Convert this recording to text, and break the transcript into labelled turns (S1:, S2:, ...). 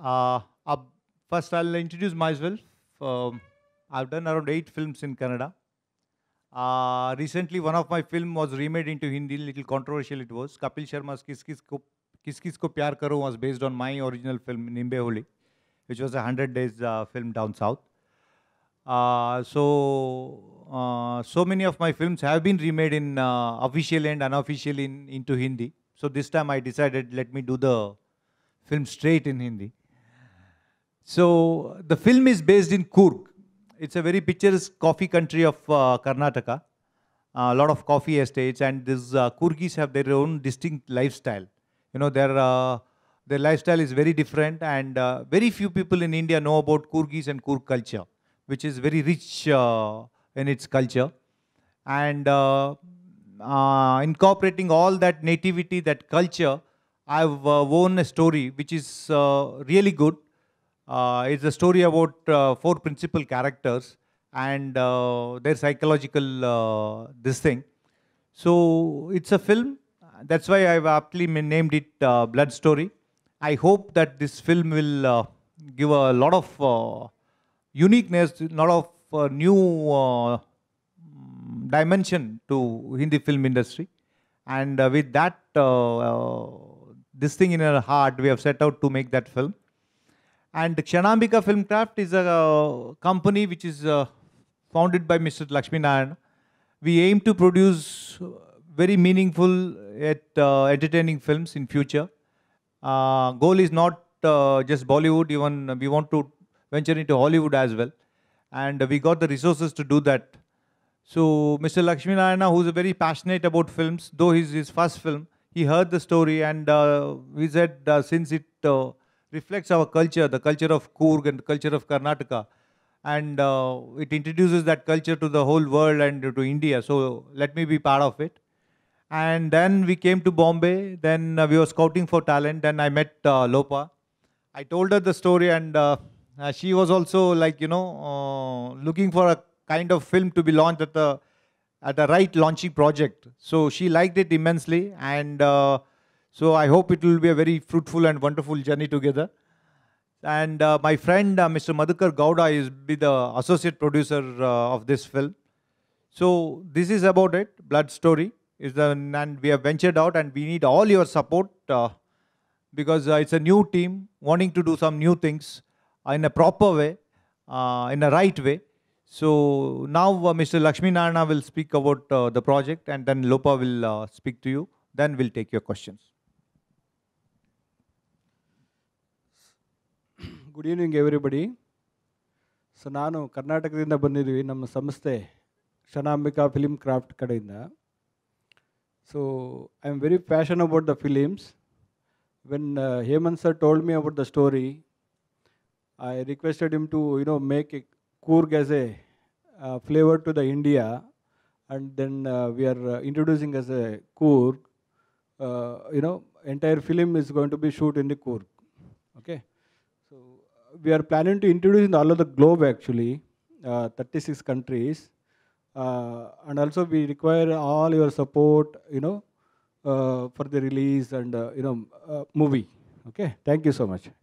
S1: Uh, First, I'll introduce myself. Um, I've done around 8 films in Canada. Recently, one of my film was remade into Hindi. Little controversial it was. Kapil Sharma's Kis Kis Ko Pyar Karo was based on my original film Nimbe Holi, which was a 100 days film down south. So many of my films have been remade in officially and unofficially into Hindi. So this time I decided let me do the film straight in Hindi. So the film is based in Coorg. It's a very picturesque coffee country of Karnataka. A lot of coffee estates, and these Coorgis have their own distinct lifestyle. You know, their lifestyle is very different, and very few people in India know about Coorgis and Coorg culture, which is very rich in its culture. And incorporating all that nativity, that culture, I've woven a story which is really good. It's a story about four principal characters and their psychological this thing. So it's a film. That's why I've aptly named it Blood Story. I hope that this film will give a lot of uniqueness, a lot of new dimension to Hindi film industry. And with that, this thing in our heart, we have set out to make that film. And Kshanambika Filmcraft is a company which is founded by Mr. Lakshmi Narayan. We aim to produce very meaningful yet entertaining films in future. Goal is not just Bollywood, even we want to venture into Hollywood as well. And we got the resources to do that. So Mr. Lakshmi Narayana, who's very passionate about films, though his first film, he heard the story and he said since it reflects our culture, the culture of Coorg and the culture of Karnataka, and it introduces that culture to the whole world and to India. So let me be part of it. And then we came to Bombay. Then we were scouting for talent. Then I met Lopa. I told her the story, and she was also like looking for a kind of film to be launched at the right launching project. So she liked it immensely, and so I hope it will be a very fruitful and wonderful journey together. And my friend Mr. Madhukar Gowda is be the associate producer of this film. So this is about it. Blood Story is the, and we have ventured out, and we need all your support because it's a new team wanting to do some new things in a proper way, in a right way. So now Mr. Lakshmi Narayana will speak about the project, and then Lopa will speak to you. Then we'll take your questions.
S2: Good evening, everybody. So, ನಾನು ಕರ್ನಾಟಕದಿಂದ ಬಂದಿದ್ದೀವಿ ನಮ್ಮ ಸಂಸ್ಥೆ Kshanambika film craft ಕಡೆಯಿಂದ. So, I am very passionate about the films. When Hemant sir told me about the story, I requested him to make a Coorg as a flavor to the India, and then we are introducing as a Coorg. Entire film is going to be shoot in the Coorg. Okay. We are planning to introduce in all of the globe actually, 36 countries, and also we require all your support, for the release and movie. Okay, thank you so much.